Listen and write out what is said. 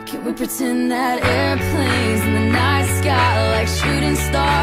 Can we pretend that airplanes in the night sky like shooting stars?